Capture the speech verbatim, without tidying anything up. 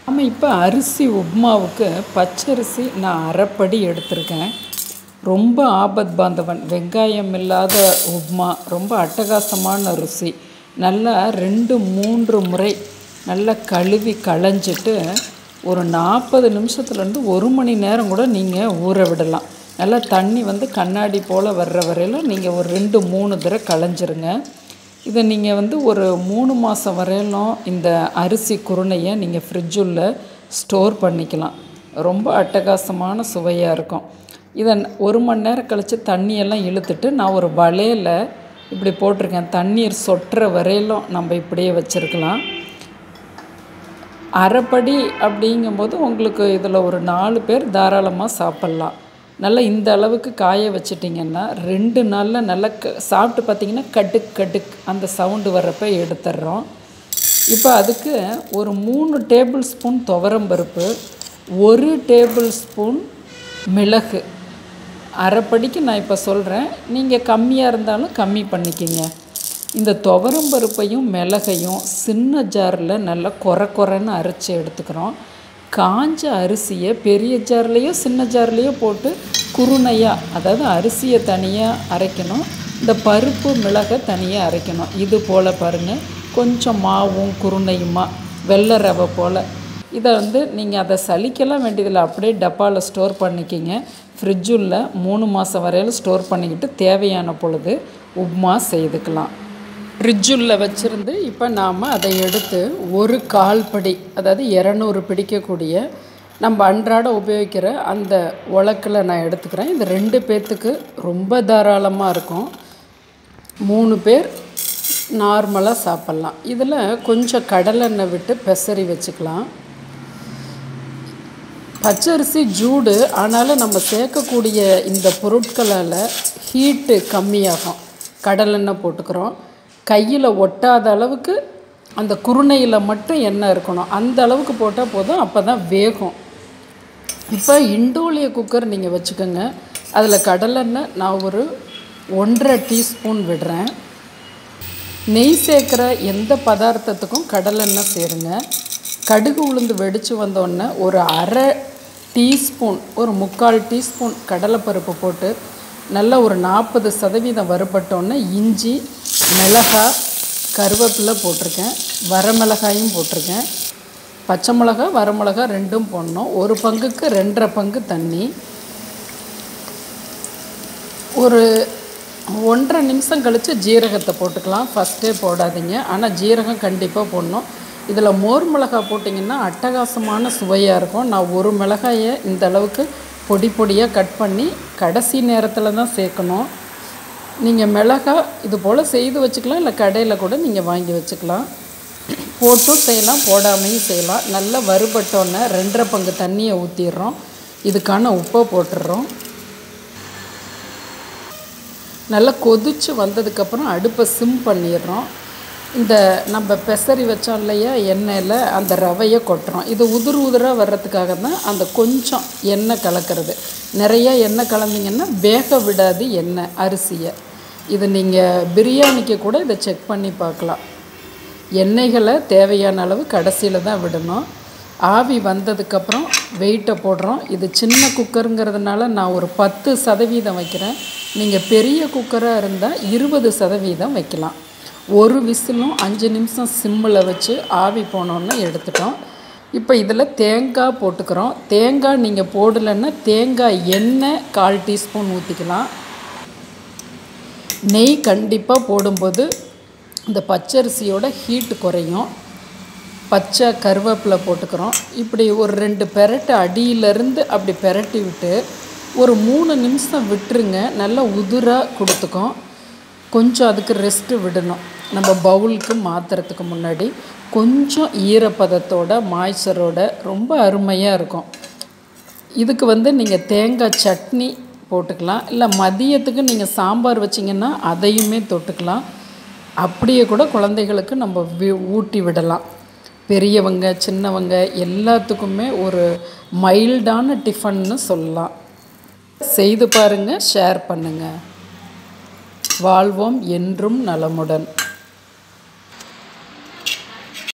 நம்ம இப்போ அரிசி உப்புமாவுக்கு பச்சரிசி நான் அரைப்படி எடுத்திருக்கேன். ரொம்ப ஆபத் பாந்தவன், வெங்காயம் இல்லாத உப்புமா, ரொம்ப அட்டகாசமான ருசி. நல்லா ரெண்டு மூன்று முறை நல்லா கழுவி களைஞ்சிட்டு ஒரு நாற்பது நிமிஷத்துலேருந்து ஒரு மணி நேரம் கூட நீங்கள் ஊற விடலாம். நல்லா தண்ணி வந்து கண்ணாடி போல் வர்ற வரையில் நீங்கள் ஒரு ரெண்டு மூணு தடவை களைஞ்சிருங்க. இதை நீங்கள் வந்து ஒரு மூணு மாதம் வரையிலும் இந்த அரிசி குருணையை நீங்கள் ஃப்ரிட்ஜுள்ள ஸ்டோர் பண்ணிக்கலாம். ரொம்ப அட்டகாசமான சுவையாக இருக்கும். இதை ஒரு மணி நேரம் கழித்து தண்ணியெல்லாம் இழுத்துட்டு நான் ஒரு வலையில் இப்படி போட்டிருக்கேன். தண்ணீர் சொட்டுற வரையிலும் நம்ம இப்படியே வச்சுருக்கலாம். அரைப்படி அப்படிங்கும்போது உங்களுக்கு இதில் ஒரு நாலு பேர் தாராளமாக சாப்பிட்லாம். நல்லா இந்த அளவுக்கு காய வச்சிட்டிங்கன்னா ரெண்டு நாளில் நல்லா க சாப்பிட்டு பார்த்திங்கன்னா கடுக் கடுக் அந்த சவுண்டு வர்றப்போ எடுத்துடுறோம். இப்போ அதுக்கு ஒரு மூணு டேபிள் ஸ்பூன் துவரம்பருப்பு, ஒரு டேபிள் ஸ்பூன் மிளகு, அரைப்படிக்கு நான் இப்போ சொல்கிறேன், நீங்கள் கம்மியாக இருந்தாலும் கம்மி பண்ணிக்கிங்க. இந்த துவரம்பருப்பையும் மிளகையும் சின்ன ஜாரில் நல்லா கொர கொரன்னு அரைச்சி எடுத்துக்கிறோம். காஞ்ச அரிசியை பெரிய ஜார்லேயோ சின்ன ஜார்லேயோ போட்டு குருணையாக, அதாவது அரிசியை தனியாக அரைக்கணும், இந்த பருப்பு மிளகை தனியாக அரைக்கணும். இது போல் பாருங்கள், கொஞ்சம் மாவும் குருணையுமா வெள்ளை ரவை போல். இதை வந்து நீங்கள் அதை சலிக்கலாம் வேண்டியதில்லை, அப்படியே டப்பாவில் ஸ்டோர் பண்ணிக்கிங்க. ஃப்ரிட்ஜுள்ள மூணு மாதம் வரையில் ஸ்டோர் பண்ணிக்கிட்டு தேவையான பொழுது உப்புமா செய்துக்கலாம். ஃப்ரிட்ஜுள்ள வச்சுருந்து இப்போ நாம் அதை எடுத்து ஒரு கால் படி, அதாவது இரநூறு பிடிக்கக்கூடிய நம்ம அன்றாட உபயோகிக்கிற அந்த உலக்கில் நான் எடுத்துக்கிறேன். இது ரெண்டு பேர்த்துக்கு ரொம்ப தாராளமாக இருக்கும். மூணு பேர் நார்மலாக சாப்பிட்லாம். இதில் கொஞ்சம் கடலெண்ணெய் விட்டு பெசரி வச்சுக்கலாம். பச்சரிசி ஜூடு, ஆனாலும் நம்ம சேர்க்கக்கூடிய இந்த பொருட்களால் ஹீட்டு கம்மியாகும். கடலெண்ணெய் போட்டுக்கிறோம். கையில் ஒட்டாத அளவுக்கு அந்த குருணையில் மட்டும் எண்ணெய் இருக்கணும், அந்த அளவுக்கு போட்டால் போதும், அப்போ தான் வேகும். இப்போ இண்டோலிய குக்கர் நீங்கள் வச்சுக்கோங்க. அதில் கடலெண்ணெய் நான் ஒரு ஒன்றரை டீஸ்பூன் விடுறேன். நெய் சேர்க்குற எந்த பதார்த்தத்துக்கும் கடலெண்ணெய் சேருங்க. கடுகு உளுந்து வெடித்து வந்தோடனே ஒரு அரை டீஸ்பூன், ஒரு முக்கால் டீஸ்பூன் கடலைப்பருப்பு போட்டு நல்லா ஒரு நாற்பது சதவீதம் வறுபட்டோன்னே இஞ்சி, மிளகாய், கருவேப்பிலை போட்டிருக்கேன், வரமிளகாயும் போட்டிருக்கேன். பச்சை மிளகா வரமிளகா ரெண்டும் போடணும். ஒரு பங்குக்கு ரெண்டரை பங்கு தண்ணி. ஒரு ஒன்றரை நிமிஷம் கழித்து ஜீரகத்தை போட்டுக்கலாம். ஃபஸ்ட்டே போடாதீங்க, ஆனால் ஜீரகம் கண்டிப்பாக போடணும். இதில் மோர் மிளகாய் போட்டிங்கன்னா அட்டகாசமான சுவையாக இருக்கும். நான் ஒரு மிளகாயை இந்த அளவுக்கு பொடி பொடியாக கட் பண்ணி கடைசி நேரத்தில் தான் சேர்க்கணும். நீங்கள் மிளகாய் இது போல் செய்து வச்சுக்கலாம், இல்லை கடையில் கூட நீங்கள் வாங்கி வச்சுக்கலாம். போட்டும் செய்யலாம், போடாமையும் செய்யலாம். நல்லா வறுபட்டோன்னே ரெண்டரை பங்கு தண்ணியை ஊற்றிடுறோம். இதுக்கான உப்பை போட்டுடுறோம். நல்லா கொதித்து வந்ததுக்கப்புறம் அடுப்பை சிம் பண்ணிடுறோம். இந்த நம்ம பெசரி வச்சோம் இல்லையா எண்ணெயில், அந்த ரவையை கொட்டுறோம். இது உதிர் உதிராக வர்றதுக்காக தான் அந்த கொஞ்சம் எண்ணெய் கலக்கிறது. நிறையா எண்ணெய் கலந்திங்கன்னா வேக விடாது எண்ணெய் அரிசியை. இது நீங்கள் பிரியாணிக்கு கூட இதை செக் பண்ணி பார்க்கலாம். எண்ணெய்களை தேவையான அளவு கடைசியில் தான் விடணும். ஆவி வந்ததுக்கப்புறம் வெயிட்டை போடுறோம். இது சின்ன குக்கருங்கிறதுனால நான் ஒரு பத்து சதவீதம் வைக்கிறேன். நீங்கள் பெரிய குக்கராக இருந்தால் இருபது சதவீதம் வைக்கலாம். ஒரு விசிலும் அஞ்சு நிமிஷம் சிம்மில் வச்சு ஆவி போனோன்னு எடுத்துட்டோம். இப்போ இதில் தேங்காய் போட்டுக்கிறோம். தேங்காய் நீங்கள் போடலைன்னா தேங்காய் எண்ணெய் கால் டீஸ்பூன் ஊற்றிக்கலாம். நெய் கண்டிப்பாக போடும்போது இந்த பச்சரிசியோட ஹீட்டு குறையும். பச்சை கருவேப்பிலை போட்டுக்கிறோம். இப்படி ஒரு ரெண்டு பெரட்டு அடியிலேருந்து அப்படி பெரட்டி விட்டு ஒரு மூணு நிமிஷம் விட்டுருங்க. நல்லா உதிராக கொடுத்துக்கும். கொஞ்சம் அதுக்கு ரெஸ்ட்டு விடணும். நம்ம பவுலுக்கு மாற்றுறதுக்கு முன்னாடி கொஞ்சம் ஈரப்பதத்தோட மாய்ச்சரோட ரொம்ப அருமையாக இருக்கும். இதுக்கு வந்து நீங்கள் தேங்காய் சட்னி போட்டுக்கலாம், இல்லை மதியத்துக்கு நீங்கள் சாம்பார் வச்சிங்கன்னா அதையுமே தொட்டுக்கலாம். அப்படியே கூட குழந்தைகளுக்கு நம்ம ஊட்டி விடலாம். பெரியவங்க சின்னவங்க எல்லாத்துக்குமே ஒரு மைல்டான டிஃபன்னு சொல்லலாம். செய்து பாருங்கள், ஷேர் பண்ணுங்கள். வாழ்வோம் என்றும் நலமுடன்.